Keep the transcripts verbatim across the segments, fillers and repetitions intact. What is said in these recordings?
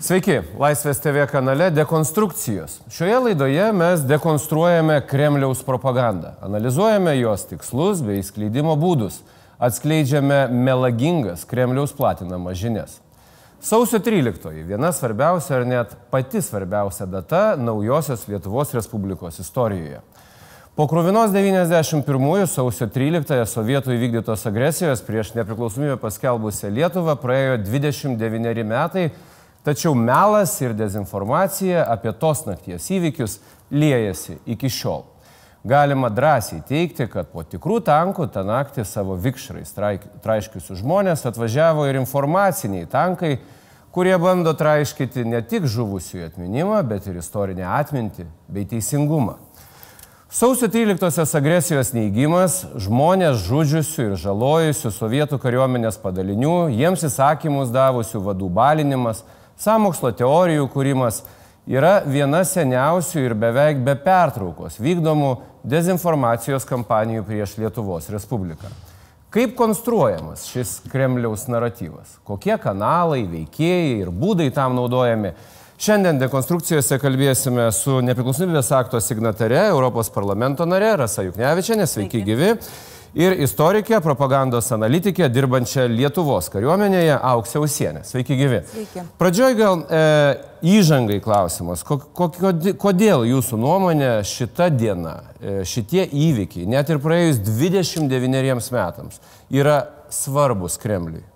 Sveiki, Laisvės T V kanale Dekonstrukcijos. Šioje laidoje mes dekonstruojame Kremliaus propagandą, analizuojame jos tikslus bei skleidimo būdus, atskleidžiame melagingas Kremliaus platinamas žinias. Sausio tryliktoji – viena svarbiausia ar net pati svarbiausia data naujosios Lietuvos Respublikos istorijoje. Po kruvinos devyniasdešimt pirmųjų sausio tryliktąją sovietų įvykdytos agresijos prieš nepriklausomybę paskelbusią Lietuvą praėjo dvidešimt devyneri metai, tačiau melas ir dezinformacija apie tos nakties įvykius liejasi iki šiol. Galima drąsiai teigti, kad po tikrų tankų tą naktį savo vikšrais traiškiusių žmonės atvažiavo ir informaciniai tankai, kurie bando traiškyti ne tik žuvusiųjų atminimą, bet ir istorinę atmintį bei teisingumą. Sausio tryliktosios agresijos neigimas, žmonės žudžiusių ir žalojusių sovietų kariuomenės padalinių, jiems įsakymus davusių vadų balinimas, sąmokslo teorijų kūrimas yra viena seniausių ir beveik be pertraukos vykdomų dezinformacijos kampanijų prieš Lietuvos Respubliką. Kaip konstruojamas šis Kremliaus naratyvas? Kokie kanalai, veikėjai ir būdai tam naudojami? Šiandien dekonstrukcijose kalbėsime su nepriklausomybės akto signatare, Europos parlamento nare Rasa Juknevičienė, sveiki gyvi, ir istorikė, propagandos analitikė, dirbančia Lietuvos kariuomenėje, Auksė Usienė. Sveiki gyvi. Sveiki. Pradžioj gal e, įžangai klausimas. Ko, ko, kodėl jūsų nuomonė šita diena, e, šitie įvykiai, net ir praėjus dvidešimt devyneriems metams, yra svarbus Kremliui?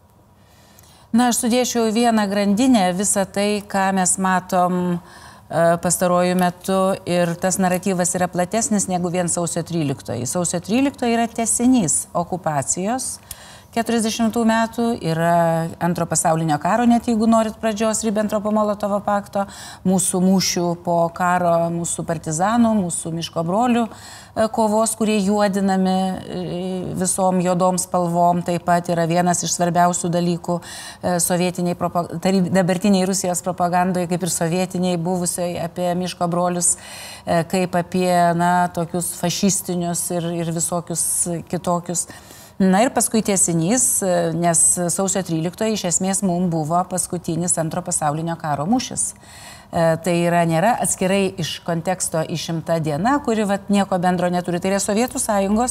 Na, aš sudėčiau vieną grandinę visą tai, ką mes matom pastaruoju metu, ir tas naratyvas yra platesnis negu vien sausio tryliktoji. Sausio tryliktoji yra tęsinys okupacijos keturiasdešimtų metų, yra antro pasaulinio karo, net jeigu norit pradžios, Ribentropo-Molotovo pakto, mūsų mūšių po karo, mūsų partizanų, mūsų miško brolių kovos, kurie juodinami visom juodom spalvom, taip pat yra vienas iš svarbiausių dalykų sovietiniai, dabartiniai Rusijos propagandoje, kaip ir sovietiniai buvusiai apie miško brolius, kaip apie, na, tokius fašistinius ir, ir visokius kitokius. Na ir paskui tęsinys, nes sausio tryliktoji iš esmės mums buvo paskutinis antro pasaulinio karo mūšis. Tai yra, nėra atskirai iš konteksto išimta diena, kuri vat, nieko bendro neturi. Tai yra Sovietų Sąjungos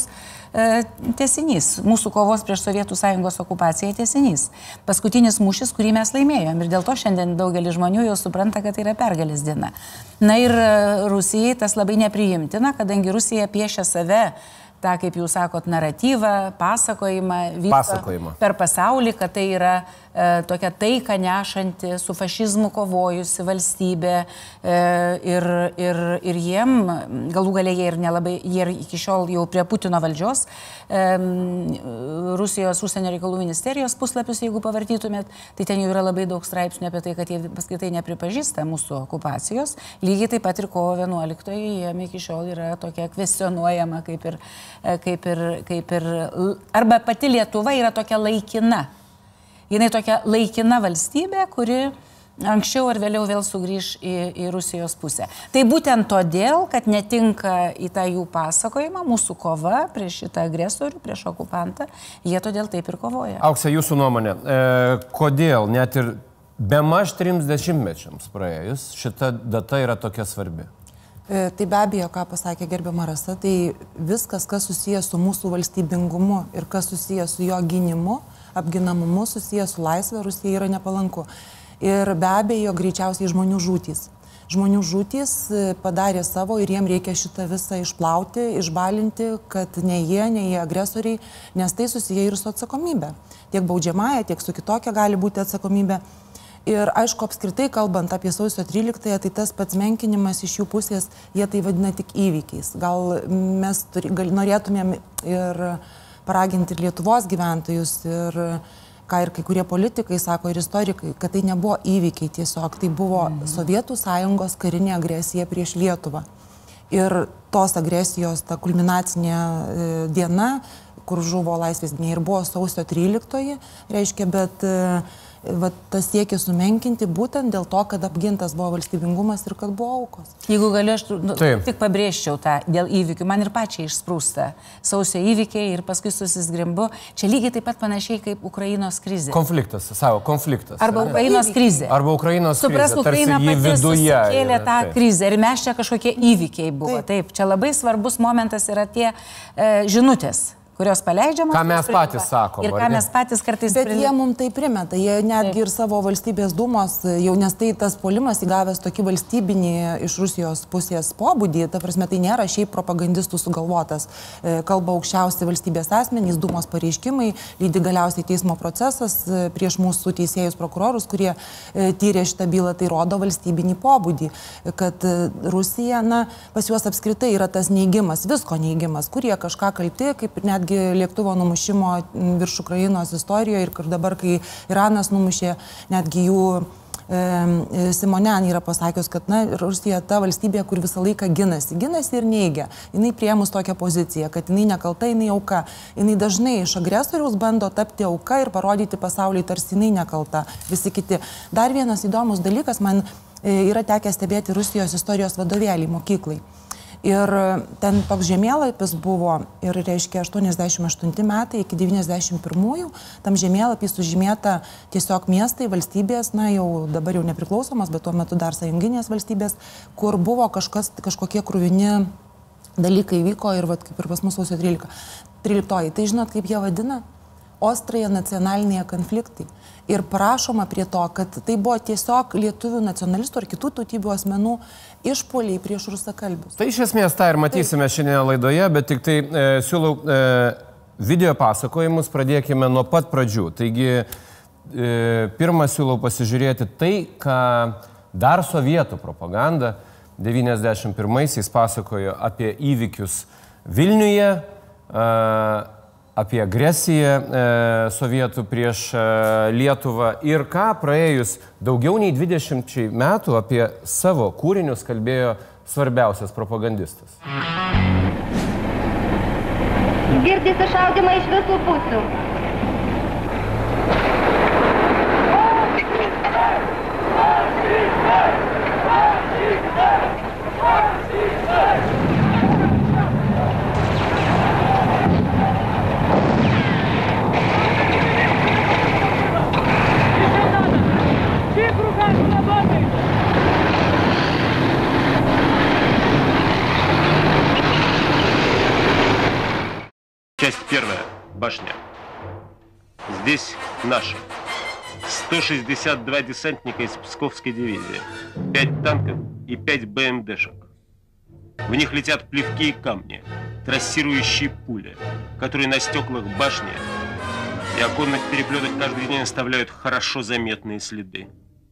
tęsinys, mūsų kovos prieš Sovietų Sąjungos okupaciją tęsinys. Paskutinis mūšis, kurį mes laimėjom. Ir dėl to šiandien daugelis žmonių jau supranta, kad tai yra pergalės diena. Na ir Rusijai tas labai nepriimtina, kadangi Rusija piešia save, tą, kaip jūs sakot, naratyvą, pasakojimą, pasakojimą per pasaulį, kad tai yra e, tokia taika nešanti, su fašizmu kovojusi valstybė e, ir, ir, ir jiem, galų galia jie ir nelabai, jie iki šiol jau prie Putino valdžios, e, Rusijos užsienio reikalų ministerijos puslapius, jeigu pavartytumėt, tai ten jau yra labai daug straipsnių apie tai, kad jie paskaitai nepripažįsta mūsų okupacijos. Lygiai taip pat ir kovo vienuoliktoji jiem iki šiol yra tokia kvestionuojama kaip ir Kaip ir, kaip ir, arba pati Lietuva yra tokia laikina. Jinai tokia laikina valstybė, kuri anksčiau ar vėliau vėl sugrįž į, į Rusijos pusę. Tai būtent todėl, kad netinka į tą jų pasakojimą, mūsų kova prieš šitą agresorių, prieš okupantą, jie todėl taip ir kovoja. Auksė, jūsų nuomonė, e, kodėl net ir bemaž trims dešimtmečiams praėjus šita data yra tokia svarbi? Tai be abejo, ką pasakė gerbiama Rasa, tai viskas, kas susijęs su mūsų valstybingumu ir kas susijęs su jo gynimu, apginamumu, susijęs su laisvė, Rusija yra nepalanku. Ir be abejo, greičiausiai žmonių žūtys. Žmonių žūtys padarė savo ir jiem reikia šitą visą išplauti, išbalinti, kad ne jie, ne jie agresoriai, nes tai susiję ir su atsakomybė. Tiek baudžiamąja, tiek su kitokia gali būti atsakomybė. Ir aišku, apskritai kalbant apie sausio tryliktąją, tai tas pats menkinimas iš jų pusės, jie tai vadina tik įvykiais. Gal mes turi, gal norėtumėm ir paraginti ir Lietuvos gyventojus, ir ką ir kai kurie politikai sako, ir istorikai, kad tai nebuvo įvykiai tiesiog, tai buvo Sovietų Sąjungos karinė agresija prieš Lietuvą. Ir tos agresijos, ta kulminacinė e, diena, kur žuvo laisvės gynėjai, ir buvo sausio tryliktoji, reiškia, bet e, va, tas siekis sumenkinti būtent dėl to, kad apgintas buvo valstybingumas ir kad buvo aukos. Jeigu galiu, aš nu, tik pabrėžčiau tą dėl įvykių, man ir pačiai išsprūsta sausio įvykiai ir paskui susisgrimbu. Čia lygiai taip pat panašiai kaip Ukrainos krizė. Konfliktas, savo konfliktas. Arba ne? Ukrainos krizė. Arba Ukrainos Suprask, krizė. Ukraina pati viduje sukėlė tą taip. krizę ir mes čia kažkokie įvykiai buvo. Taip. Taip, čia labai svarbus momentas yra tie e, žinutės, kurios paleidžiamos. Ką mes patys sakom. Ir ką mes patys kartais... Bet jie mums tai primeta, jie netgi Taip. ir savo valstybės dūmos, jau nes tai tas puolimas įgavęs tokį valstybinį iš Rusijos pusės pobūdį, ta prasme, tai nėra šiaip propagandistų sugalvotas. Kalba aukščiausi valstybės asmenys, dūmos pareiškimai, lydi galiausiai teismo procesas prieš mūsų teisėjus prokurorus, kurie tyrė šitą bylą, tai rodo valstybinį pobūdį, kad Rusija, na, pas juos apskritai yra tas neigimas, visko neigimas, kurie kažką kalti, kaip net lėktuvo numušimo virš Ukrainos istorijoje ir kur dabar, kai Iranas numušė, netgi jų e, Simonian yra pasakius, kad na, Rusija ta valstybė, kur visą laiką ginasi, ginasi ir neigia. Jinai priėmus tokią poziciją, kad jinai nekalta, jinai auka. Jinai dažnai iš agresoriaus bando tapti auka ir parodyti pasauliui, tarsi jinai nekalta, visi kiti. Dar vienas įdomus dalykas, man yra tekę stebėti Rusijos istorijos vadovėlį mokyklai. Ir ten toks žemėlapis buvo ir, reiškia, aštuoniasdešimt aštunti metai iki devyniasdešimt pirmųjų. Tam žemėlapį sužymėta tiesiog miestai, valstybės, na jau dabar jau nepriklausomas, bet tuo metu dar sąjunginės valstybės, kur buvo kažkas, kažkokie kruvini dalykai vyko ir, vat, kaip ir pas mūsų sausio tryliktoji. Tai žinot, kaip jie vadina? Ostrąją nacionaliniai konfliktai. Ir prašoma prie to, kad tai buvo tiesiog lietuvių nacionalistų ar kitų tautybių asmenų išpuoliai prieš rusakalbius. Tai iš esmės tą ir matysime šiandien laidoje, bet tik tai e, siūlau e, video pasakojimus pradėkime nuo pat pradžių. Taigi, e, pirmą siūlau pasižiūrėti tai, ką dar sovietų propaganda devyniasdešimt pirmaisiais pasakojo apie įvykius Vilniuje, e, apie agresiją e, sovietų prieš e, Lietuvą ir ką praėjus daugiau nei dvidešimčiai metų apie savo kūrinius kalbėjo svarbiausias propagandistas. Girdisi šaudimai iš visų pusių. Часть первая. Башня. Здесь наши. сто шестьдесят два десантника из Псковской дивизии. пять танков и пять БМДшек. В них летят плевки и камни, трассирующие пули, которые на стеклах башни и оконных переплетах каждый день оставляют хорошо заметные следы.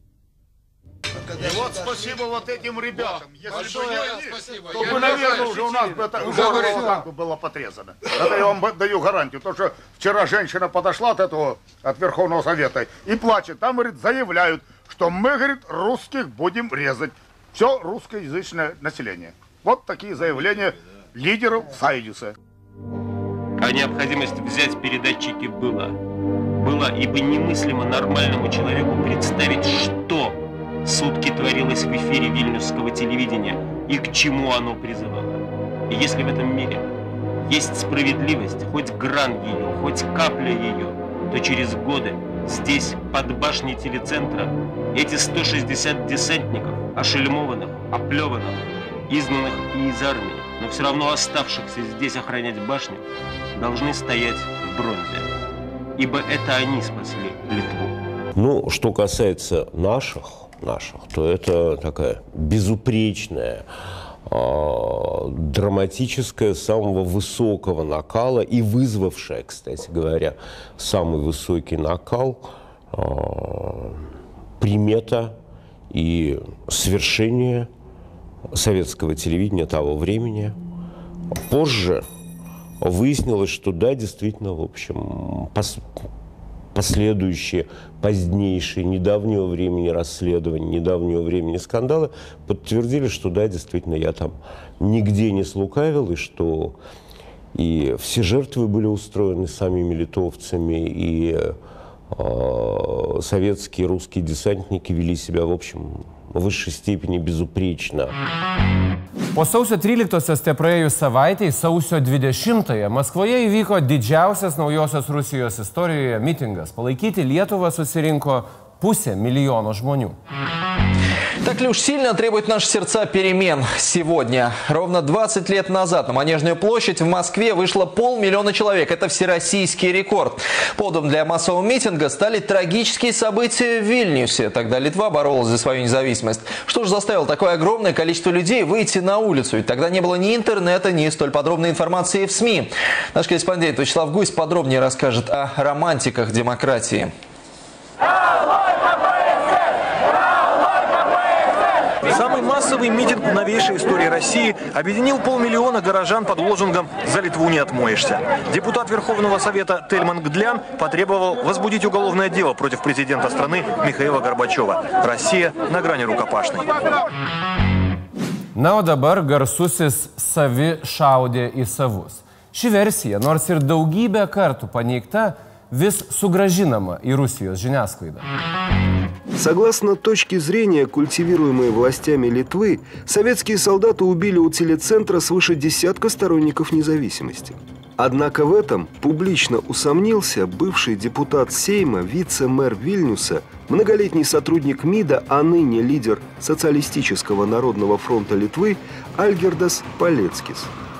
И вот спасибо вот этим ребятам. Если бы не они, то бы, наверное, уже у нас бы это, уже так было подрезано. Это я вам даю гарантию. То, что вчера женщина подошла от этого, от Верховного Совета, и плачет. Там, говорит, заявляют, что мы, говорит, русских будем резать. Все русскоязычное население. Вот такие заявления лидеров Союза. А необходимость взять передатчики была. Было, ибо немыслимо нормальному человеку представить, что сутки творилось в эфире вильнюсского телевидения и к чему оно призывало. И если в этом мире есть справедливость, хоть гран ее, хоть капля ее, то через годы здесь, под башней телецентра, эти сто шестьдесят десантников, ошельмованных, оплеванных, изгнанных и из армии, но все равно оставшихся здесь охранять башню, должны стоять в бронзе. Ибо это они спасли Литву. Ну, что касается наших, наших, то это такая безупречная, э, драматическая, самого высокого накала и вызвавшая, кстати говоря, самый высокий накал, э, примета и свершение советского телевидения того времени. Позже выяснилось, что да, действительно, в общем, пос последующие, позднейшие, недавнего времени расследования, недавнего времени скандалы подтвердили, что да, действительно, я там нигде не слукавил, и что и все жертвы были устроены самими литовцами, и советские, русские десантники вели себя, в общем, в высшей степени безупречно. Po sausio tryliktosios te praėjus savaitėj, sausio dvidešimtąją Maskvoje įvyko didžiausias naujosios Rusijos istorijoje mitingas. Palaikyti Lietuvą susirinko pusė milijono žmonių. Так ли уж сильно требуют наши сердца перемен сегодня? Ровно двадцать лет назад на Манежную площадь в Москве вышло полмиллиона человек. Это всероссийский рекорд. Поводом для массового митинга стали трагические события в Вильнюсе. Тогда Литва боролась за свою независимость. Что же заставило такое огромное количество людей выйти на улицу? Ведь тогда не было ни интернета, ни столь подробной информации в СМИ. Наш корреспондент Вячеслав Гусь подробнее расскажет о романтиках демократии. Самый массовый митинг в новейшей истории России объединил полмиллиона горожан под лозунгом «За Литву не отмоешься». Депутат Верховного Совета Тельман Гдлян потребовал возбудить уголовное дело против президента страны Михаила Горбачева. Россия на грани рукопашной. Na, o dabar garsusis savi šaudė į savus. Ši versija, nors ir daugybę kartų paneigta, vis sugrąžinama į Rusijos žiniasklaidą. Согласно точке зрения, культивируемой властями Литвы, советские солдаты убили у телецентра свыше десятка сторонников независимости. Однако в этом публично усомнился бывший депутат Сейма, вице-мэр Вильнюса, многолетний сотрудник МИДа, а ныне лидер Социалистического народного фронта Литвы Альгердас Палецкис.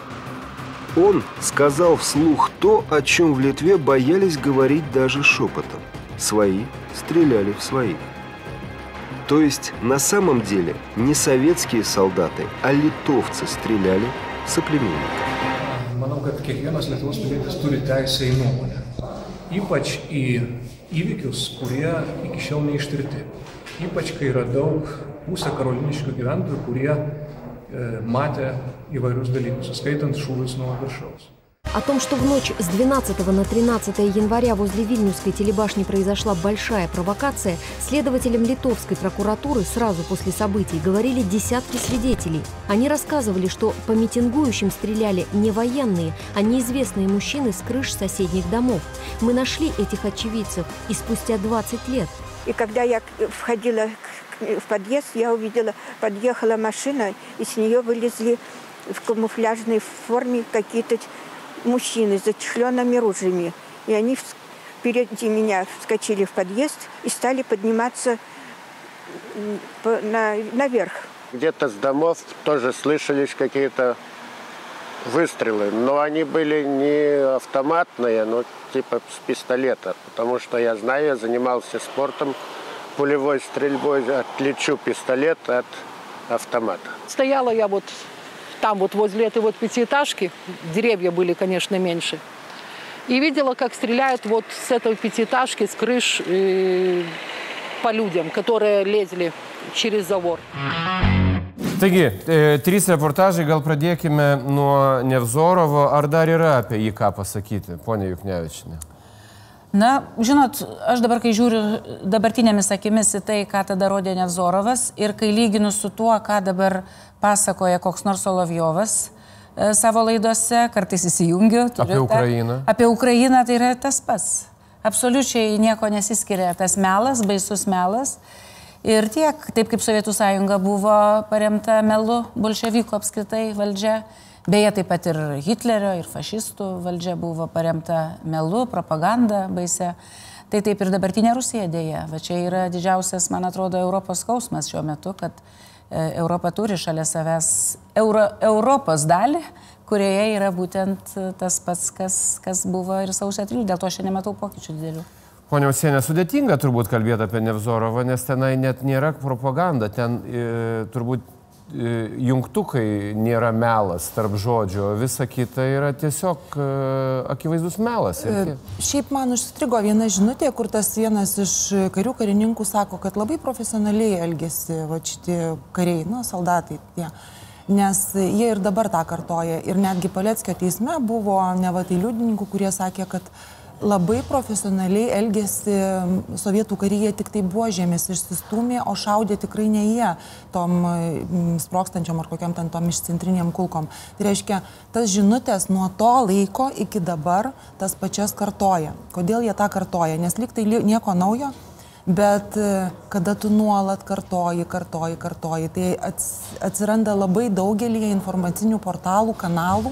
Он сказал вслух то, о чем в Литве боялись говорить даже шепотом. Свои стреляли в своих. То есть на самом деле не советские солдаты, а литовцы стреляли в соплеменников. Manau, kad kiekvienas Lietuvos pilietis turi teisę į nuomonę. Ypač į įvykius, kurie iki šiol neištirti. Ypač, kai yra daug pusę karoliniškių gyventojų, kurie e, matė įvairius dalykus, skaitant šūvius nuo viršaus. О том, что в ночь с двенадцатого на тринадцатое января возле Вильнюсской телебашни произошла большая провокация, следователям литовской прокуратуры сразу после событий говорили десятки свидетелей. Они рассказывали, что по митингующим стреляли не военные, а неизвестные мужчины с крыш соседних домов. Мы нашли этих очевидцев и спустя двадцать лет. И когда я входила в подъезд, я увидела, подъехала машина, и с нее вылезли в камуфляжной форме какие-то мужчины с зачехленными ружьями. И они впереди меня вскочили в подъезд и стали подниматься на, наверх. Где-то с домов тоже слышались какие-то выстрелы, но они были не автоматные, но типа с пистолета. Потому что я знаю, я занимался спортом, пулевой стрельбой, отличу пистолет от автомата. Стояла я вот там вот возле этой вот пятиэтажки, деревья были, конечно, меньше, и видела, как стреляют вот с этой пятиэтажки, с крыш э, по людям, которые лезли через забор. Taigi, e, trys reportažai, gal pradėkime nuo Nevzorovo, ar dar yra apie jį ką pasakyti, ponia Juknevičienė? Na, žinot, aš dabar, kai žiūriu dabartinėmis akimis į tai, ką tada rodė Nevzorovas, ir kai lyginu su tuo, ką dabar pasakoja koks nors Solovjovas e, savo laidose, kartais įsijungiu. Apie Ukrainą. Apie Ukrainą tai yra tas pats. Absoliučiai nieko nesiskiria. Tas melas, baisus melas. Ir tiek, taip kaip Sovietų sąjunga buvo paremta melu, bolševikų apskritai valdžia. Beje, taip pat ir Hitlerio, ir fašistų valdžia buvo paremta melu, propaganda baise. Tai taip ir dabartinė Rusija dėja. Va čia yra didžiausias, man atrodo, Europos skausmas šiuo metu, kad Europa turi šalia savęs Euro, Europos dalį, kurioje yra būtent tas pats, kas, kas buvo ir sausio tryliktą. Dėl to aš nematau pokyčių didelių. Ponia Usienė, sudėtinga turbūt kalbėti apie Nevzorovą, nes tenai net nėra propaganda, ten e, turbūt e, jungtukai nėra melas tarp žodžio, visa kita yra tiesiog e, akivaizdus melas. E, šiaip man užstrigo viena žinutė, kur tas vienas iš karių karininkų sako, kad labai profesionaliai elgėsi va šitie kariai, nu, soldatai tie. Nes jie ir dabar tą kartoja. Ir netgi Paleckio teisme buvo ne va tai liudininkų, kurie sakė, kad labai profesionaliai elgėsi sovietų kariai, tik tai buožėmis išsistūmė, o šaudė tikrai ne jie tom sprokstančiom ar kokiam ten tom išcentriniam kulkom. Tai reiškia, tas žinutės nuo to laiko iki dabar tas pačias kartoja. Kodėl jie tą kartoja? Nes lyg tai nieko naujo, bet kada tu nuolat kartoji, kartoji, kartoji, tai atsiranda labai daugelį informacinių portalų, kanalų,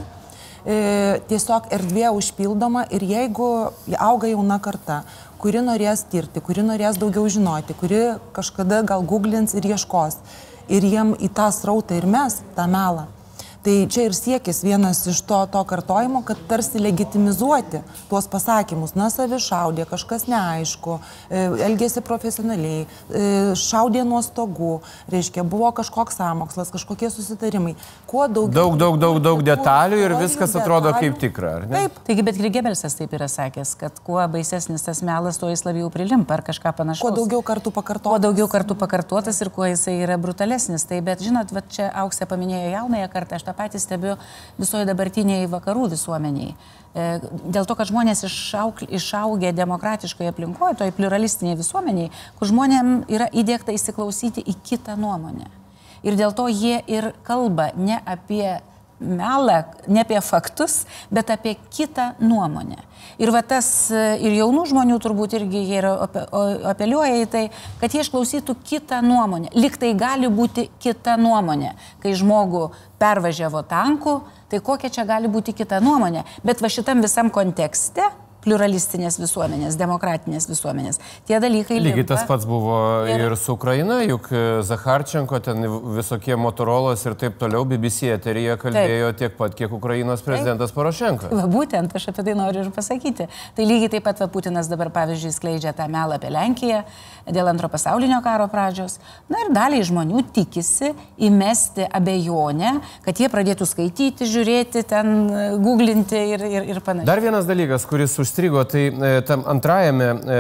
tiesiog erdvė užpildoma ir jeigu auga jauna karta, kuri norės tirti, kuri norės daugiau žinoti, kuri kažkada gal googlins ir ieškos ir jiem į tą srautą ir mes tą melą. Tai čia ir siekis vienas iš to, to kartojimo, kad tarsi legitimizuoti tuos pasakymus. Na, savi šaudė, kažkas neaišku, elgėsi profesionaliai, šaudė nuo stogų, reiškia, buvo kažkoks sąmokslas, kažkokie susitarimai. Kuo daugiau... Daug, daug, daug, daug detalių ir viskas atrodo kaip tikra, ar ne? Taip. Taigi, bet Gebelsas taip yra sakęs, kad kuo baisesnis tas melas, tuo jis labiau prilimpa ar kažką panašaus. Kuo daugiau kartų pakartotas. Kuo daugiau kartų pakartotas ir kuo jisai yra brutalesnis. Tai, bet žinot, va, čia Auksė paminėjo jaunąją kartą, aš tą patį stebiu visoje dabartiniai vakarų visuomeniai. Dėl to, kad žmonės išaugę demokratiškoje aplinkoje, toje pluralistinėje visuomeniai, kur žmonėm yra įdėkta įsiklausyti į kitą nuomonę. Ir dėl to jie ir kalba ne apie melą, ne apie faktus, bet apie kitą nuomonę. Ir va tas, ir jaunų žmonių turbūt irgi jie apeliuoja į tai, kad jie išklausytų kitą nuomonę. Lyg tai gali būti kita nuomonė. Kai žmogų pervažiavo tanku, tai kokia čia gali būti kita nuomonė. Bet va šitam visam kontekste pluralistinės visuomenės, demokratinės visuomenės. Tie dalykai limpa. Lygiai tas pats buvo ir, ir su Ukraina, juk Zacharčenko, ten visokie Motorolos ir taip toliau B B C eteryje kalbėjo taip. Tiek pat, kiek Ukrainos prezidentas taip. Porošenko. Va, būtent, aš apie tai noriu ir pasakyti. Tai lygiai taip pat va, Putinas dabar, pavyzdžiui, skleidžia tą melą apie Lenkiją dėl antro pasaulinio karo pradžios. Na ir daliai žmonių tikisi įmesti abejonę, kad jie pradėtų skaityti, žiūrėti, ten googlinti ir, ir, ir panašiai. Dar vienas dalykas, kuris užstrigo, tai e, tam antrajame, e,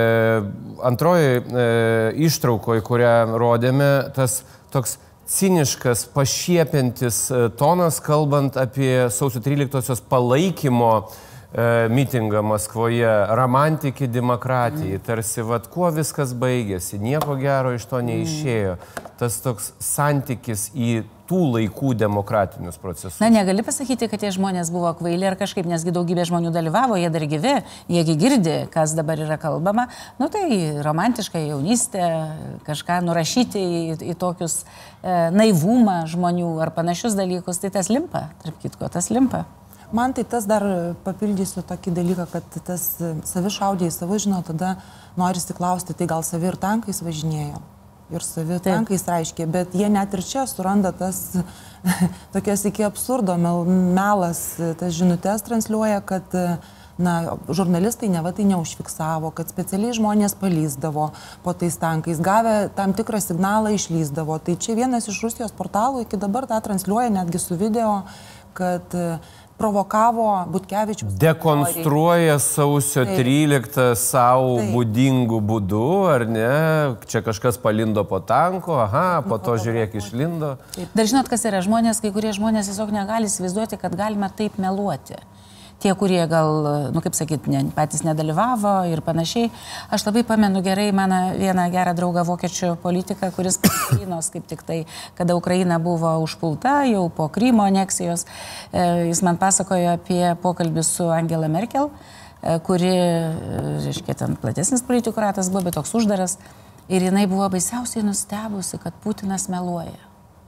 antroji e, ištraukoje, kurią rodėme, tas toks ciniškas, pašiepiantis tonas, kalbant apie sausio tryliktosios palaikymo e, mitingą Maskvoje, romantikį demokratijai, tarsi, vat, kuo viskas baigėsi, nieko gero iš to neišėjo. Tas toks santykis į tų laikų demokratinius procesus. Na, negali pasakyti, kad tie žmonės buvo kvaili ar kažkaip, nesgi daugybė žmonių dalyvavo, jie dar gyvi, jiegi girdi, kas dabar yra kalbama. Nu, tai romantiška jaunystė, kažką nurašyti į, į tokius e, naivumą žmonių ar panašius dalykus, tai tas limpa, tarp kitko, tas limpa. Man tai tas dar papildysiu tokį dalyką, kad tas savi šaudė į savo, žinot, tada norisi klausti, tai gal savi ir tankais važinėjo. Ir savi tankais reiškia, bet jie net ir čia suranda tas tokias iki absurdo melas, tas žinutės transliuoja, kad na, žurnalistai neva tai neužfiksavo, kad specialiai žmonės palysdavo po tais tankais, gavę tam tikrą signalą išlysdavo. Tai čia vienas iš Rusijos portalų iki dabar tą transliuoja netgi su video, kad provokavo Butkevičius. Dekonstruoja sausio tryliktą savo būdingų būdų, ar ne? Čia kažkas palindo po tanko, aha, po to žiūrėk išlindo. Dar žinot, kas yra žmonės, kai kurie žmonės tiesiog negali įsivaizduoti, kad galima taip meluoti. Tie, kurie gal, nu kaip sakyt, ne, patys nedalyvavo ir panašiai. Aš labai pamenu gerai mano vieną gerą draugą vokiečių politiką, kuris Ukrainos kaip tik tai, kada Ukraina buvo užpulta jau po Krymo aneksijos, jis man pasakojo apie pokalbį su Angela Merkel, kuri, reiškia, ten platesnis politikų ratas buvo, bet toks uždaras. Ir jinai buvo baisiausiai nustebusi, kad Putinas meluoja.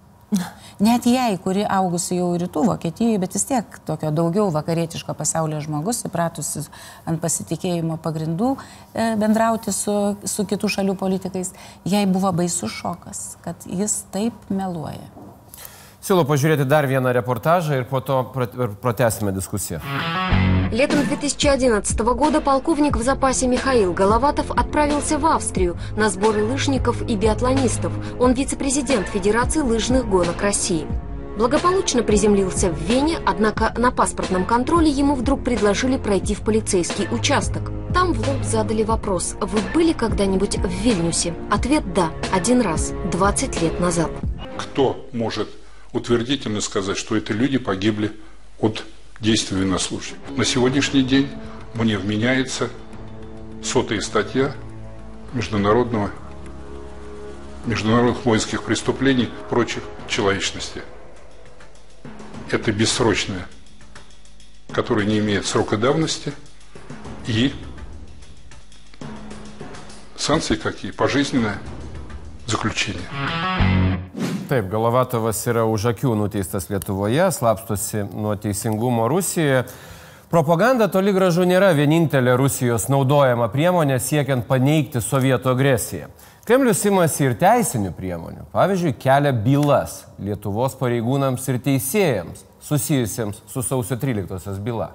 Net jai, kuri augusi jau rytų Vokietijoje, bet vis tiek tokio daugiau vakarietiško pasaulio žmogus, įpratusi ant pasitikėjimo pagrindų e, bendrauti su, su kitų šalių politikais, jai buvo baisus šokas, kad jis taip meluoja. Siūlau pažiūrėti dar vieną reportažą ir po то протясime дискуссию. Летом две тысячи одиннадцатого года полковник в запасе Михаил Головатов отправился в Австрию на сборы лыжников и биатлонистов. Он вице-президент Федерации лыжных гонок России. Благополучно приземлился в Вене, однако на паспортном контроле ему вдруг предложили пройти в полицейский участок. Там в лоб задали вопрос: вы были когда-нибудь в Вильнюсе? Ответ – да, один раз, двадцать лет назад. Кто может утвердительно сказать, что эти люди погибли от действий военнослужащих? На сегодняшний день мне вменяется сотая статья международного, международных воинских преступлений против человечности. Это бессрочное, которое не имеет срока давности, и санкции какие? Пожизненное заключение. Taip, Golovatovas yra už akių nuteistas Lietuvoje, slapstosi nuo teisingumo Rusijoje. Propaganda toli gražu nėra vienintelė Rusijos naudojama priemonė siekiant paneigti sovietų agresiją. Kremlius imasi ir teisinių priemonių. Pavyzdžiui, kelia bylas Lietuvos pareigūnams ir teisėjams, susijusiems su sausio tryliktosios byla.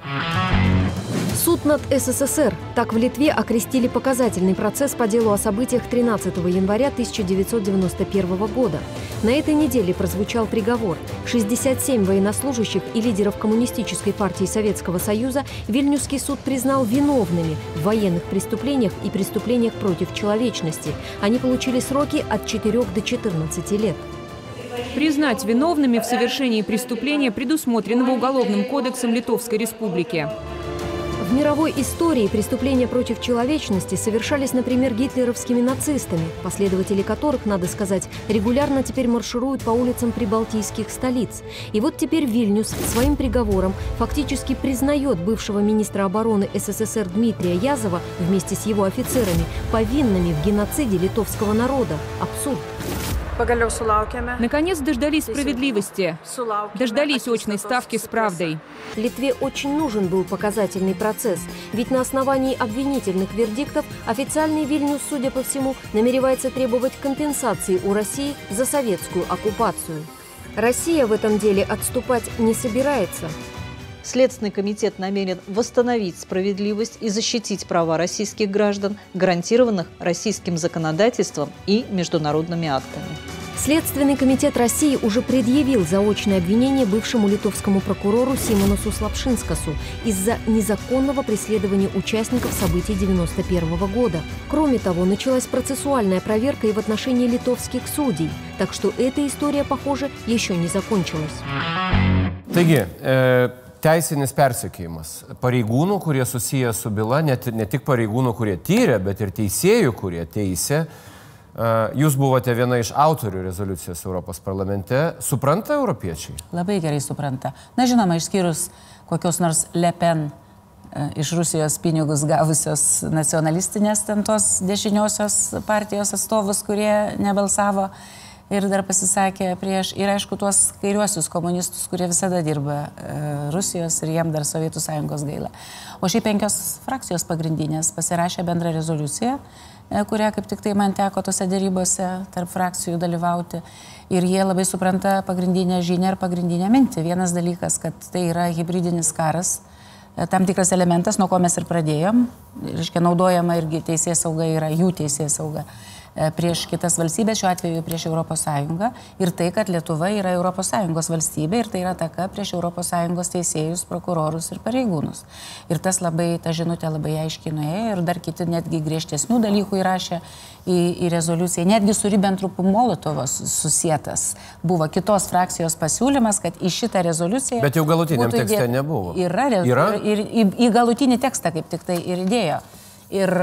Суд над СССР. Так в Литве окрестили показательный процесс по делу о событиях тринадцатого января тысяча девятьсот девяносто первого года. На этой неделе прозвучал приговор. шестьдесят семь военнослужащих и лидеров Коммунистической партии Советского Союза Вильнюсский суд признал виновными в военных преступлениях и преступлениях против человечности. Они получили сроки от четырёх до четырнадцати лет. Признать виновными в совершении преступления, предусмотренного Уголовным кодексом Литовской Республики. В мировой истории преступления против человечности совершались, например, гитлеровскими нацистами, последователи которых, надо сказать, регулярно теперь маршируют по улицам прибалтийских столиц. И вот теперь Вильнюс своим приговором фактически признает бывшего министра обороны СССР Дмитрия Язова вместе с его офицерами повинными в геноциде литовского народа. Абсурд. Наконец дождались справедливости, дождались очной ставки с правдой. Литве очень нужен был показательный процесс, ведь на основании обвинительных вердиктов официальный Вильнюс, судя по всему, намеревается требовать компенсации у России за советскую оккупацию. Россия в этом деле отступать не собирается. Следственный комитет намерен восстановить справедливость и защитить права российских граждан, гарантированных российским законодательством и международными актами. Следственный комитет России уже предъявил заочное обвинение бывшему литовскому прокурору Симонасу Слапшинскасу из-за незаконного преследования участников событий девяносто первого года. Кроме того, началась процессуальная проверка и в отношении литовских судей, так что эта история, похоже, еще не закончилась. Taigi, e, teisinis persekėjimas pareigūnų, kurie susiję su byla, ne, ne tik pareigūnų, kurie tyrė, bet ir teisėjų, kurie teisė. Jūs buvote viena iš autorių rezoliucijos Europos parlamente. Supranta europiečiai? Labai gerai supranta. Na, žinoma, išskyrus kokios nors Le Pen iš Rusijos pinigus gavusios nacionalistinės ten tos dešiniosios partijos atstovus, kurie nebalsavo ir dar pasisakė prieš, ir aišku, tuos kairiuosius komunistus, kurie visada dirba Rusijos ir jiem dar Sovietų Sąjungos gaila. O šiaip penkios frakcijos pagrindinės pasirašė bendrą rezoliuciją, kurie kaip tik tai man teko tose dėrybose tarp frakcijų dalyvauti. Ir jie labai supranta pagrindinę žinią ir pagrindinę mintį. Vienas dalykas, kad tai yra hybridinis karas, tam tikras elementas, nuo ko mes ir pradėjom. Reiškia, naudojama irgi teisėsauga yra jų teisėsauga prieš kitas valstybės, šiuo atveju prieš Europos Sąjungą. Ir tai, kad Lietuva yra Europos Sąjungos valstybė ir tai yra ataka prieš Europos Sąjungos teisėjus, prokurorus ir pareigūnus. Ir tas labai, ta žinutė labai aiškiai nuėjo ir dar kiti netgi griežtesnių dalykų įrašė į, į rezoliuciją. Netgi su Ribbentropu Molotovo susietas buvo kitos frakcijos pasiūlymas, kad į šitą rezoliuciją... Bet jau galutiniam tekste nebuvo. Yra, yra? Ir, ir į, į galutinį tekstą kaip tik tai ir įdėjo. Ir...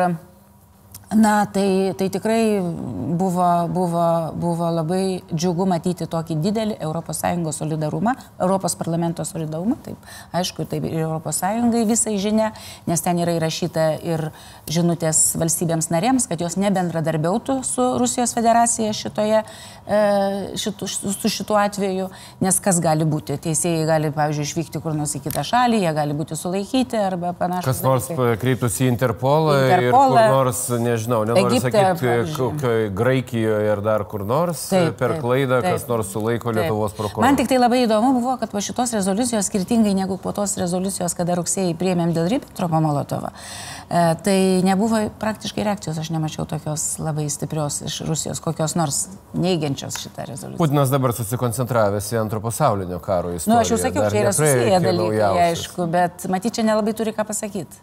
Na, tai, tai tikrai buvo, buvo, buvo labai džiugu matyti tokį didelį Europos Sąjungos solidarumą, Europos parlamento solidarumą, taip, aišku, taip ir Europos Sąjungai visai žinia, nes ten yra įrašyta ir žinutės valstybėms narėms, kad jos nebendradarbiautų su Rusijos federacija šitoje, šitu, su šituo atveju, nes kas gali būti, teisėjai gali, pavyzdžiui, išvykti kur nors į kitą šalį, jie gali būti sulaikyti arba panašus. Kas nors kreiptųsi į Interpolą, Interpolą ir kur nors, ne Nežinau, nenoriu Egipte, sakyti, kokioje Graikijoje ir dar kur nors, taip, per klaidą, taip, kas nors sulaiko taip. Lietuvos prokurorą. Man tik tai labai įdomu buvo, kad po šitos rezoliucijos, skirtingai negu po tos rezoliucijos, kada rugsėjai priėmėm dėl Ribbentropo Molotovo, e, tai nebuvo praktiškai reakcijos, aš nemačiau tokios labai stiprios iš Rusijos, kokios nors neigiančios šitą rezoliuciją. Putinas dabar susikoncentravęs į antro pasaulinio karo istoriją. Nu, aš jau sakiau, čia yra susiję dalykai, aišku, bet matyt, čia nelabai turi ką pasakyti.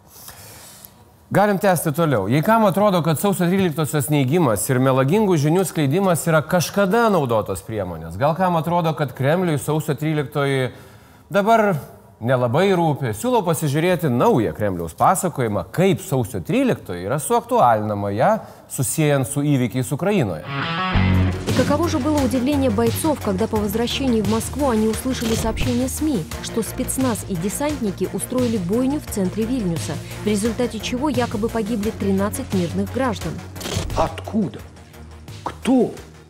Galim tęsti toliau. Jei kam atrodo, kad sausio tryliktosios neigimas ir melagingų žinių skleidimas yra kažkada naudotos priemonės, gal kam atrodo, kad Kremliui sausio tryliktoji dabar nelabai rūpi, siūlau pasižiūrėti naują Kremliaus pasakojimą, kaip sausio tryliktoji yra suaktualinama ją, susijęs su įvykiais Украиноje. И каково же было удивление бойцов, когда по возвращении в Москву они услышали сообщение СМИ, что спецназ и десантники устроили бойню в центре Вильнюса, в результате чего якобы погибли тринадцать мирных граждан. Откуда? Кто?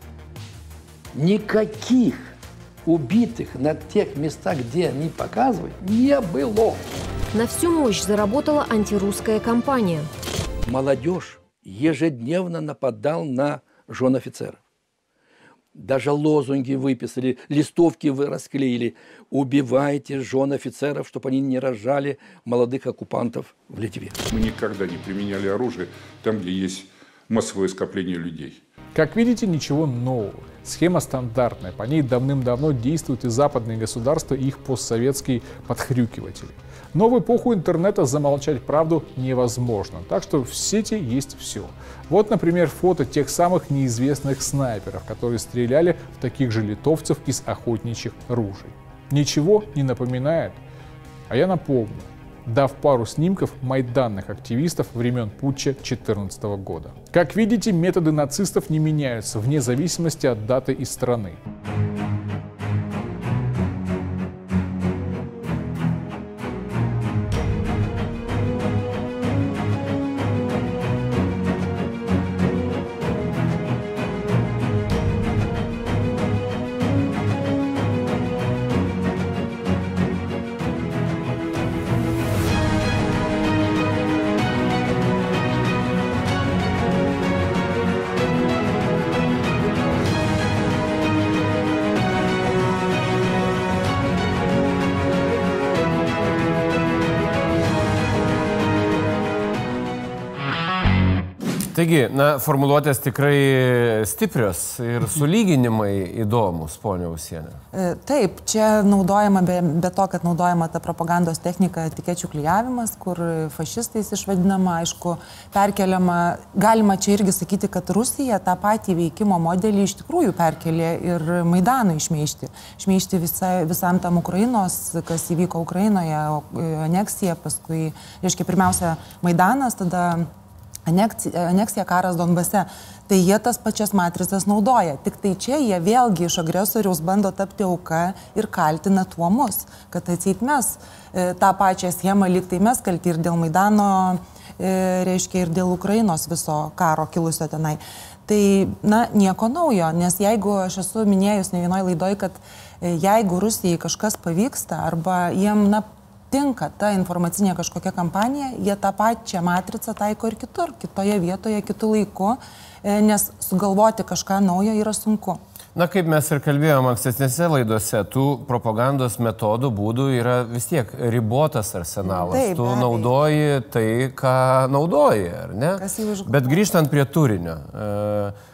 Никаких убитых на тех местах, где они показывают, не было. На всю мощь заработала антирусская кампания. Молодежь ежедневно нападал на жен офицеров. Даже лозунги выписали, листовки вы расклеили. Убивайте жен офицеров, чтобы они не рожали молодых оккупантов в Литве. Мы никогда не применяли оружие там, где есть массовое скопление людей. Как видите, ничего нового. Схема стандартная. По ней давным-давно действуют и западные государства, и их постсоветские подхрюкиватели. Но в эпоху интернета замолчать правду невозможно. Так что в сети есть все. Вот, например, фото тех самых неизвестных снайперов, которые стреляли в таких же литовцев из охотничьих ружей. Ничего не напоминает? А я напомню, дав пару снимков майданных активистов времен путча две тысячи четырнадцатого года. Как видите, методы нацистов не меняются вне зависимости от даты и страны. Taigi, na, formuluotės tikrai stiprios ir sulyginimai įdomus, ponia Usienė. Taip, čia naudojama, be, be to, kad naudojama ta propagandos technika etikečių klijavimas, kur fašistais išvadinama, aišku, perkeliama. Galima čia irgi sakyti, kad Rusija tą patį veikimo modelį iš tikrųjų perkelė ir Maidaną išmeišti. Išmeišti visa, visam tam Ukrainos, kas įvyko Ukrainoje, aneksija, paskui, reiškia, pirmiausia Maidanas, tada Aneksija, aneksija karas Donbase, tai jie tas pačias matricas naudoja. Tik tai čia jie vėlgi iš agresoriaus bando tapti auka ir kaltina tuo mus, kad atseit mes e, tą pačią schemą lyg tai mes kalti ir dėl Maidano, e, reiškia ir dėl Ukrainos viso karo kilusio tenai. Tai, na, nieko naujo, nes jeigu aš esu minėjus ne vienoj laidoj, kad e, jeigu Rusijai kažkas pavyksta arba jiem, na, tinka ta informacinė kažkokia kampanija, jie tą pačią matricą taiko ir kitur, kitoje vietoje, kitų laiku, nes sugalvoti kažką naujo yra sunku. Na, kaip mes ir kalbėjome ankstesnėse laidose, tų propagandos metodų, būdų yra vis tiek ribotas arsenalas. Taip, tu naudoji tai, ką naudoji, ar ne? Bet grįžtant prie turinio. E,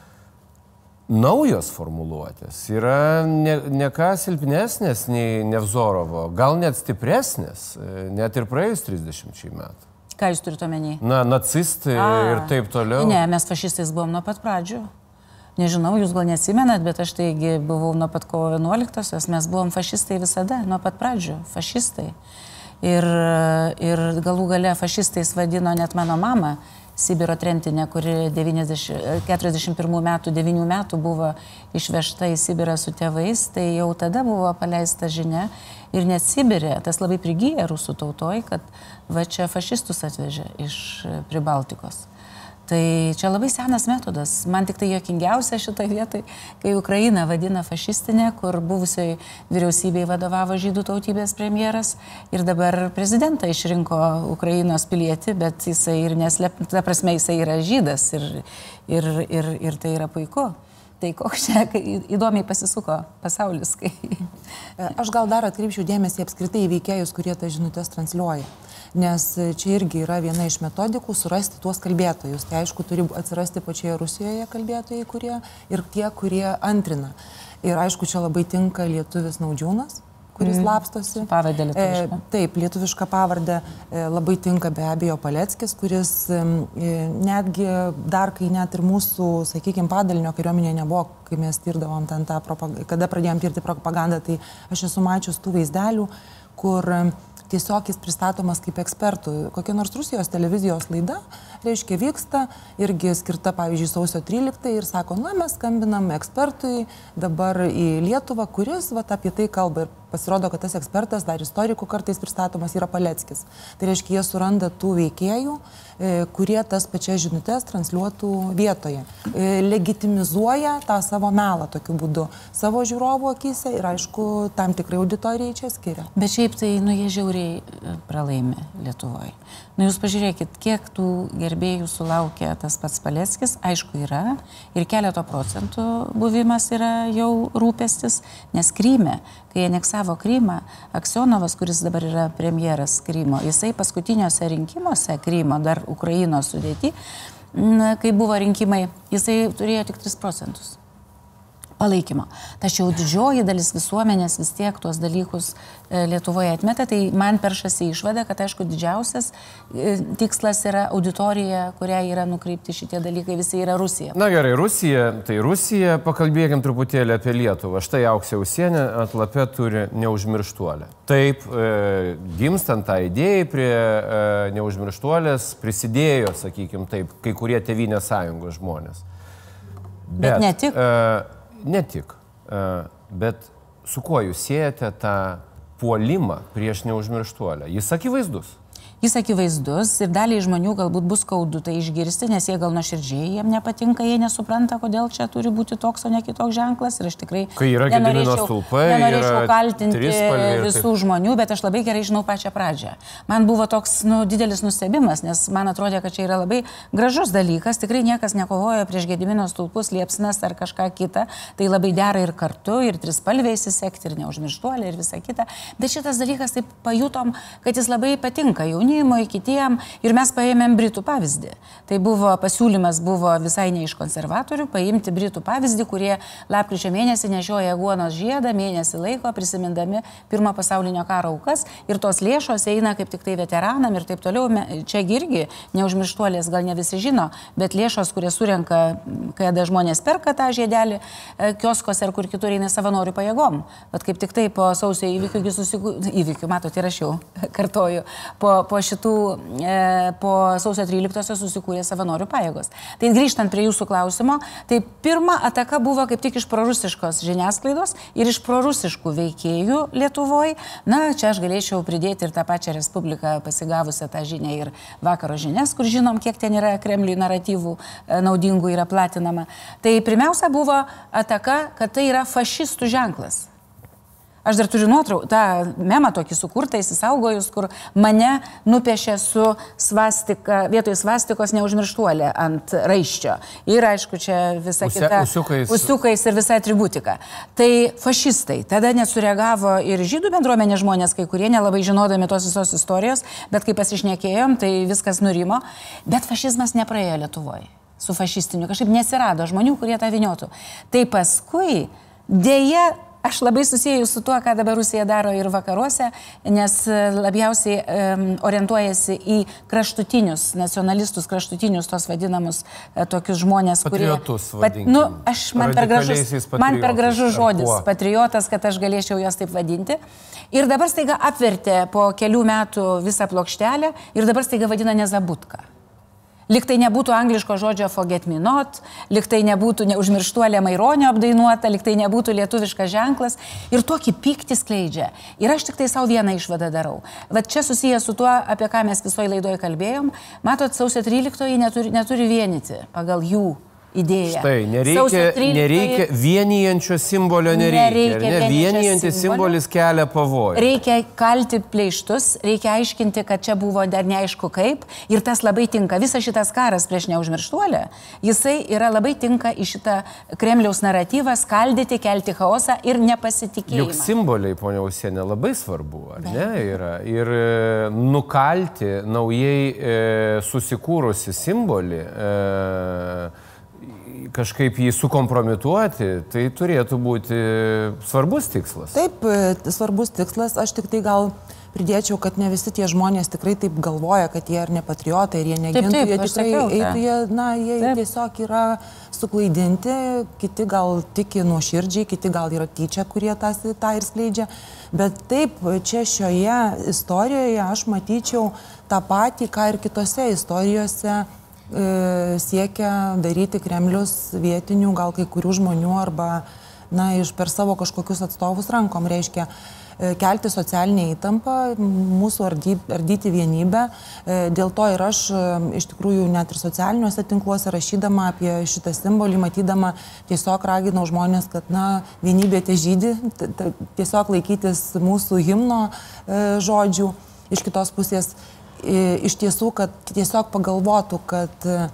Naujos formuluotės yra ne, ne ką silpnesnės nei Nevzorovo, gal net stipresnės, net ir praėjus trisdešimčiai metų. Ką jūs turite omeny? Na, nacistai A, ir taip toliau. Ne, mes fašistais buvom nuo pat pradžių. Nežinau, jūs gal neatsimenat, bet aš taigi buvau nuo pat kovo vienuoliktosios, mes buvom fašistai visada, nuo pat pradžių, fašistai. Ir, ir galų gale fašistais vadino net mano mama, Sibiro tremtinė, kuri keturiasdešimt pirmų metų, devynių metų buvo išvežta į Sibirą su tėvais, tai jau tada buvo paleista žinia ir net Sibirė, tas labai prigyja rusų tautoj, kad va čia fašistus atvežė iš Pribaltikos. Tai čia labai senas metodas. Man tik tai juokingiausia šitoj vietoj, kai Ukraina vadina fašistinė, kur buvusioj vyriausybei vadovavo žydų tautybės premjeras ir dabar prezidentą išrinko Ukrainos pilietį, bet jisai ir neslėp, ta prasme jisai yra žydas ir, ir, ir, ir tai yra puiku. Tai koks čia įdomiai pasisuko pasaulis. Kai... Aš gal dar atkreipčiau dėmesį apskritai į veikėjus, kurie tą žinutės transliuoja. Nes čia irgi yra viena iš metodikų surasti tuos kalbėtojus. Tai aišku, turi atsirasti pačioje Rusijoje kalbėtojai, kurie ir tie, kurie antrina. Ir aišku, čia labai tinka lietuvis Naudžiūnas, kuris mm. lapstosi. Pavardė lietuviška. E, taip, lietuviška pavardė. E, labai tinka be abejo Paleckis, kuris e, netgi dar, kai net ir mūsų, sakykime, padalinio kariuomenė nebuvo, kai mes tirdavom ten tą propagandą, kada pradėjom tirti propagandą, tai aš esu mačius tų vaizdelių, kur tiesiog jis pristatomas kaip ekspertų. Kokia nors Rusijos televizijos laida, reiškia, vyksta, irgi skirta, pavyzdžiui, sausio tryliktai ir sako, na, mes skambinam ekspertui dabar į Lietuvą, kuris vat, apie tai kalba. Ir pasirodo, kad tas ekspertas, dar istorikų kartais pristatomas, yra Paleckis. Tai reiškia, jie suranda tų veikėjų, kurie tas pačias žinutės transliuotų vietoje. Legitimizuoja tą savo melą tokiu būdu savo žiūrovų akyse ir, aišku, tam tikrai auditorijai čia skiria. Bet šiaip tai, nu, jie žiauriai pralaimi Lietuvoje. Nu, jūs pažiūrėkit, kiek tų gerbėjų sulaukia tas pats Paleckis, aišku, yra ir keleto procentų buvimas yra jau rūpestis, nes Kryme, kai aneksavo Krymą, Aksionovas, kuris dabar yra premjeras Krymo, jisai paskutiniuose rinkimuose Krymo, dar Ukrainos sudėti, kai buvo rinkimai, jisai turėjo tik tris procentus palaikymo. Tačiau didžioji dalis visuomenės vis tiek tuos dalykus Lietuvoje atmeta, tai man peršasi išvada, kad, aišku, didžiausias tikslas yra auditorija, kuria yra nukreipti šitie dalykai, visi yra Rusija. Na gerai, Rusija, tai Rusija, pakalbėkim truputėlį apie Lietuvą. Štai Auksė Usienė atlape turi neužmirštuolę. Taip, e, gimstant tą idėją prie e, neužmirštuolės prisidėjo, sakykim taip, kai kurie Tėvynės sąjungos žmonės. Bet, Bet ne tik. E, Ne tik, bet su kuo jūs siejate tą puolimą prieš neužmirštuolę? Jis akivaizdus. Jis akivaizdus ir daliai žmonių galbūt bus skaudu tai išgirsti, nes jie gal nuoširdžiai, jiem nepatinka, jie nesupranta, kodėl čia turi būti toks, o ne kitoks ženklas. Ir aš tikrai nenorėčiau, nenorėčiau kaltinti visų žmonių, bet aš labai gerai žinau pačią pradžią. Man buvo toks nu, didelis nustebimas, nes man atrodė, kad čia yra labai gražus dalykas. Tikrai niekas nekovojo prieš Gedimino stulpus, liepsnas ar kažką kitą. Tai labai dera ir kartu, ir trispalviai įsisekti, ir neužmirštuolė, ir visa kita. Bet šitas dalykas taip pajutom, kad jis labai patinka jauni kitiem ir mes paėmėm Britų pavyzdį. Tai buvo, pasiūlymas buvo visai ne iš konservatorių, paimti Britų pavyzdį, kurie lapkričio mėnesį nešioja aguonos žiedą, mėnesį laiko, prisimindami Pirmo pasaulinio karo aukas ir tos lėšos eina kaip tik tai veteranam ir taip toliau. Čia irgi neužmirštuolės gal ne visi žino, bet lėšos, kurie surenka, kada žmonės perka tą žiedelį, kioskos ar kur kitur eina savanorių pajėgom. Bet kaip tik tai po sausio įvykių, susiku... įvykių matot, ir aš jau kartoju, po, po šitų e, po sausio tryliktosios susikūrė savanorių pajėgos. Tai grįžtant prie jūsų klausimo, tai pirma ataka buvo kaip tik iš prorusiškos žiniasklaidos ir iš prorusiškų veikėjų Lietuvoje. Na, čia aš galėčiau pridėti ir tą pačią Respubliką pasigavusią tą žinią ir Vakaro žinias, kur žinom, kiek ten yra Kremliui naratyvų e, naudingų yra platinama. Tai pirmiausia buvo ataka, kad tai yra fašistų ženklas. Aš dar turiu nuotrauką, tą memą tokį sukurtą, įsisaugojus, kur mane nupiešė su svastika, vietoj svastikos neužmirštuolė ant raiščio. Ir aišku, čia visa Usia, kita... Usiukais. Usiukais ir visa atributika. Tai fašistai. Tada nesureagavo ir žydų bendruomenė žmonės, kai kurie nelabai žinodami tos visos istorijos, bet kai pasišnekėjom, tai viskas nurimo. Bet fašizmas nepraėjo Lietuvoje. Su fašistiniu kažkaip nesirado žmonių, kurie tą viniotų. Tai paskui dėja... Aš labai susijęju su tuo, ką dabar Rusija daro ir vakaruose, nes labiausiai um, orientuojasi į kraštutinius, nacionalistus, kraštutinius tos vadinamus uh, tokius žmonės, kurie... Patriotus, pat, nu, aš, man, per gražus, man per gražus žodis, patriotas, kad aš galėčiau juos taip vadinti. Ir dabar staiga apvertė po kelių metų visą plokštelę ir dabar staiga vadina nezabutka. Liktai nebūtų angliško žodžio forget me not, liktai nebūtų neužmirštuolė Maironio apdainuota, liktai nebūtų lietuviškas ženklas ir tokį pyktį skleidžia. Ir aš tik tai savo vieną išvadą darau. Vat čia susijęs su tuo, apie ką mes visoje laidoje kalbėjom. Matot, sausio tryliktoji neturi, neturi vienyti pagal jų idėja. Štai, nereikia, nereikia vienijančio simbolio, nereikia. nereikia ne? Vienijantis simbolis kelia pavojų. Reikia kalti pleištus, reikia aiškinti, kad čia buvo dar neaišku kaip. Ir tas labai tinka. Visas šitas karas prieš neužmirštuolę, jisai yra labai tinka į šitą Kremliaus naratyvą skaldyti, kelti chaosą ir nepasitikėjimą. Juk simboliai, ponia Usienė, labai svarbu, ar ne? Yra. Ir nukalti naujai e, susikūrusi simbolį, e, kažkaip jį sukompromituoti, tai turėtų būti svarbus tikslas. Taip, svarbus tikslas. Aš tik tai gal pridėčiau, kad ne visi tie žmonės tikrai taip galvoja, kad jie ar ne patriotai, ir jie negintų, jie tikrai eitų, jie, na, jie taip. Tiesiog yra suklaidinti, kiti gal tiki nuoširdžiai, kiti gal yra tyčia, kurie tas, tą ir skleidžia. Bet taip, čia šioje istorijoje aš matyčiau tą patį, ką ir kitose istorijose e, siekia daryti Kremlius vietinių, gal kai kurių žmonių arba, na, iš per savo kažkokius atstovus rankom, reiškia e, kelti socialinę įtampą, mūsų ardy, ardyti vienybę. E, dėl to ir aš e, iš tikrųjų net ir socialiniuose tinkluose rašydama apie šitą simbolį, matydama, tiesiog raginau žmonės, kad, na, vienybė težydi, tiesiog laikytis mūsų himno e, žodžių. Iš kitos pusės, e, iš tiesų, kad tiesiog pagalvotų, kad e,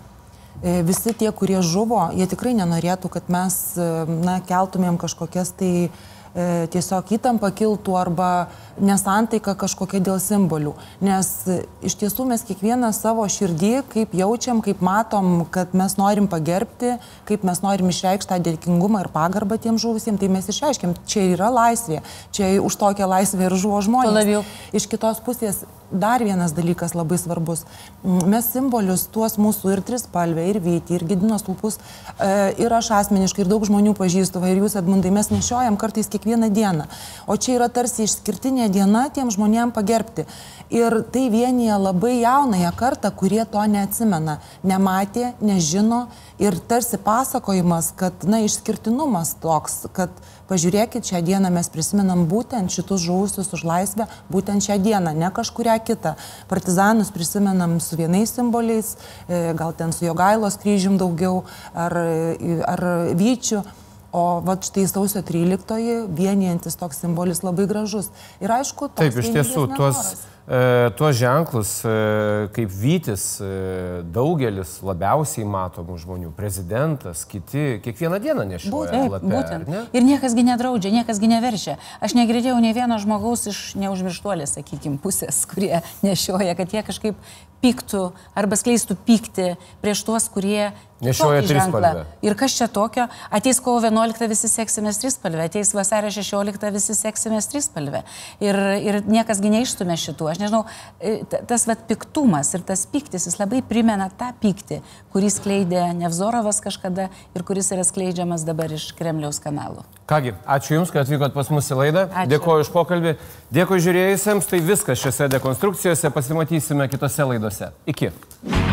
visi tie, kurie žuvo, jie tikrai nenorėtų, kad mes, na, keltumėm kažkokias tai e, tiesiog įtampa kiltų arba nesantaika kažkokia dėl simbolių. Nes iš tiesų mes kiekvieną savo širdį, kaip jaučiam, kaip matom, kad mes norim pagerbti, kaip mes norim išreikšti tą dėkingumą ir pagarbą tiem žuvusiems, tai mes išreiškiam. Čia yra laisvė, čia už tokią laisvę ir žuvo žmonės. Iš kitos pusės dar vienas dalykas labai svarbus. Mes simbolius, tuos mūsų ir trispalvę, ir vytį, ir Gedimino stulpus, ir aš asmeniškai, ir daug žmonių pažįstu, ir jūs, Edmundai, mes nešiojam kartais kiekvieną dieną. O čia yra tarsi išskirtinė diena tiem žmonėm pagerbti. Ir tai vienyje labai jaunąją kartą, kurie to neatsimena, nematė, nežino, ir tarsi pasakojimas, kad, na, išskirtinumas toks, kad pažiūrėkit, šią dieną mes prisimenam būtent šitus žuvusius už laisvę, būtent šią dieną, ne kažkurią kitą. Partizanus prisimenam su vienais simboliais, gal ten su Jogailos kryžium daugiau, ar, ar Vyčiu. O vat štai sausio tryliktoji vienijantis toks simbolis labai gražus. Ir aišku, toks taip, iš tiesų, tuos, e, tuos ženklus, e, kaip Vytis, e, daugelis labiausiai matomų žmonių, prezidentas, kiti, kiekvieną dieną nešioja lape. Būtent. Ne? Ir niekasgi nedraudžia, niekasgi neverčia. Aš negirdėjau nei vieno žmogaus iš neužmirštuolės, sakykime, pusės, kurie nešioja, kad jie kažkaip pyktų arba skleistų pyktį prieš tuos, kurie nešioja trispalvę. Ir kas čia tokio? Ateis kovo vienuoliktą visi seksimės trispalvę, ateis vasario šešioliktą visi seksimės trispalvę. Ir, ir niekasgi neišstumė šitų. Aš nežinau, tas vat piktumas ir tas pyktis, jis labai primena tą pyktį, kurį skleidė Nevzorovas kažkada ir kuris yra skleidžiamas dabar iš Kremliaus kanalų. Kągi, ačiū Jums, kad atvykot pas mus į laidą. Ačiū. Dėkoju už pokalbį. Dėkoju žiūrėjusiems. Tai viskas šiose dekonstrukcijose. Pasimatysime kitose laidose. Iki.